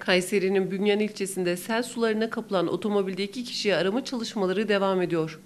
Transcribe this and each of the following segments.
Kayseri'nin Bünyan ilçesinde sel sularına kapılan otomobilde 2 kişiyi arama çalışmaları devam ediyor.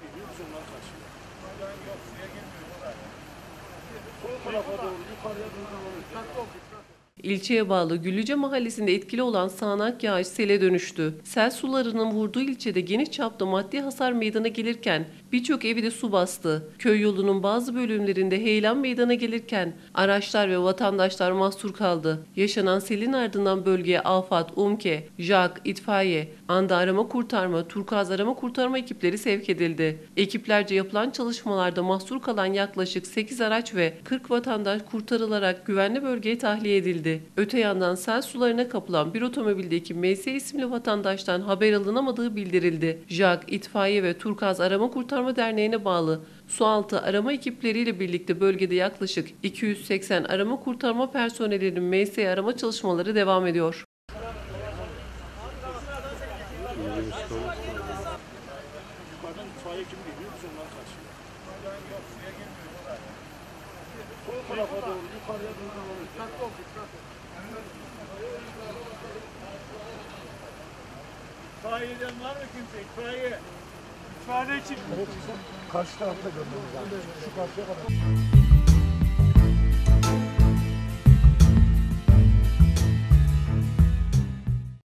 İlçeye bağlı Güllüce mahallesinde etkili olan sağanak yağış sele dönüştü. Sel sularının vurduğu ilçede geniş çapta maddi hasar meydana gelirken birçok evi de su bastı. Köy yolunun bazı bölümlerinde heyelan meydana gelirken araçlar ve vatandaşlar mahsur kaldı. Yaşanan selin ardından bölgeye AFAD, UMKE, JAK, itfaiye, anda arama kurtarma, turkuaz arama kurtarma ekipleri sevk edildi. Ekiplerce yapılan çalışmalarda mahsur kalan yaklaşık 8 araç ve 40 vatandaş kurtarılarak güvenli bölgeye tahliye edildi. Öte yandan sel sularına kapılan bir otomobildeki MS isimli vatandaştan haber alınamadığı bildirildi. JAK, itfaiye ve Turkuaz Arama Kurtarma Derneği'ne bağlı sualtı arama ekipleriyle birlikte bölgede yaklaşık 280 arama kurtarma personelinin MS arama çalışmaları devam ediyor. İtfaiyeden var mı kimse? İtfaiye. İtfaiye için. Karşı tarafta görmemiz lazım. Şu karşıya kadar.